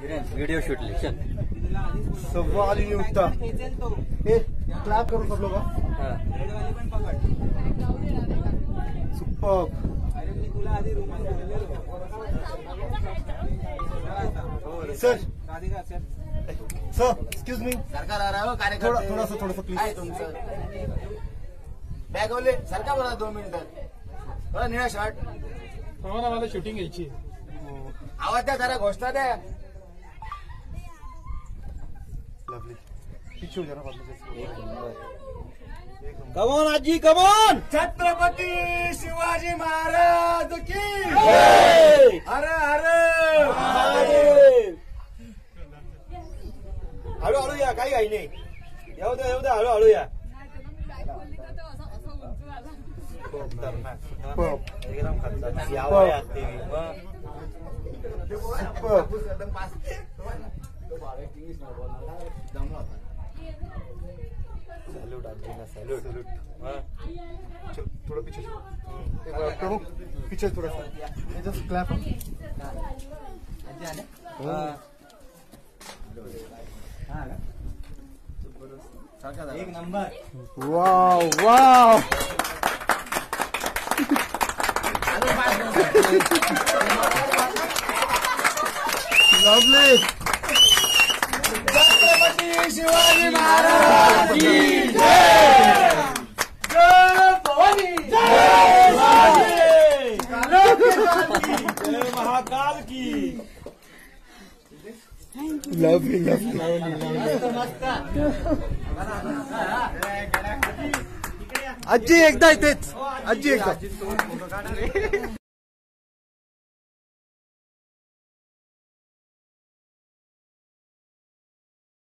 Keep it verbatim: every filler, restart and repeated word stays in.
video shoot listen सव्वा आली नाही उठता ए क्लॅप करू सब लोक super sir sir excuse me सरकार आ रहा है कार्यक्रम थोड़ा सा थोड़ा सा प्लीज तुमचं बॅग वाले सरकार बोला दोन मिनिटं थोडा निळा शर्ट मला मला शूटिंग घ्यायची आवाज द्या जरा घोषणा द्या लवली पिक्चर जरा कमॉन आजी कमॉन छत्रपती शिवाजी महाराज की हर हर हळूहळू या काही काही नाही येऊ द्या येऊ द्या हळूहळू या एकदम खतरनाक यावं असते सॅल्यूट आजीना सॅल्यूट थोड़ा पीछे प्रभु पीछे थोड़ा सा जस्ट क्लैप एक number wow wow lovely Chhatrapati Shivaji Maharaj की जय जय भवानी जय महाकाल की लवली लवली आजी एकदा इथेच आजी एकदा